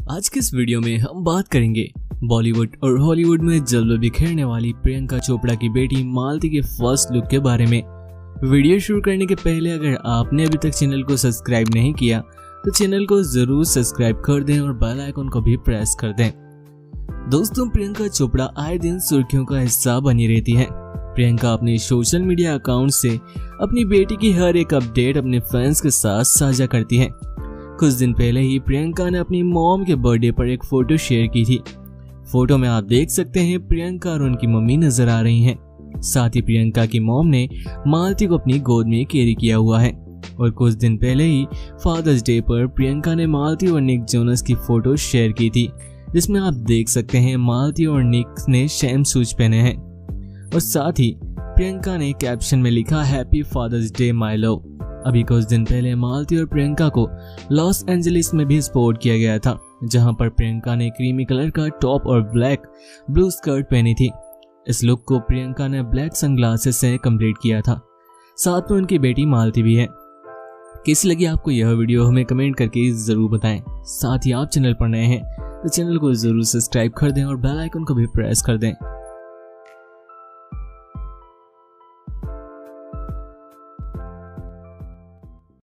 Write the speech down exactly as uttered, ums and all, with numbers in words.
आज के इस वीडियो में हम बात करेंगे बॉलीवुड और हॉलीवुड में जलवे बिखेरने वाली प्रियंका चोपड़ा की बेटी मालती के फर्स्ट लुक के बारे में। वीडियो शुरू करने के पहले अगर आपने अभी तक चैनल को सब्सक्राइब नहीं किया तो चैनल को जरूर सब्सक्राइब कर दें और बेल आइकन को भी प्रेस कर दें। दोस्तों, प्रियंका चोपड़ा आए दिन सुर्खियों का हिस्सा बनी रहती है। प्रियंका अपने सोशल मीडिया अकाउंट से अपनी बेटी की हर एक अपडेट अपने फैंस के साथ साझा करती है। कुछ दिन पहले ही प्रियंका ने अपनी मॉम के बर्थडे पर एक फोटो शेयर की थी। फोटो में आप देख सकते हैं प्रियंका और उनकी मम्मी नजर आ रही हैं। साथ ही प्रियंका की मॉम ने मालती को अपनी गोद में कैरी किया हुआ है। और कुछ दिन पहले ही फादर्स डे पर प्रियंका ने मालती और निक जोनस की फोटो शेयर की थी, जिसमें आप देख सकते हैं मालती और निक ने सेम शूज पहने हैं। और साथ ही प्रियंका ने कैप्शन में लिखा happy father's day my love. अभी कुछ दिन पहले मालती और प्रियंका को लॉस एंजलिस में भी स्पॉट किया गया था, जहां पर प्रियंका ने क्रीमी कलर का टॉप और ब्लैक ब्लू स्कर्ट पहनी थी। इस लुक को प्रियंका ने ब्लैक सनग्लासेस से कंप्लीट किया था। साथ में उनकी बेटी मालती भी है। कैसी लगी आपको यह वीडियो हमें कमेंट करके जरूर बताएं। साथ ही आप चैनल पर नए हैं तो चैनल को जरूर सब्सक्राइब कर दें और बेल आइकन को भी प्रेस कर दें।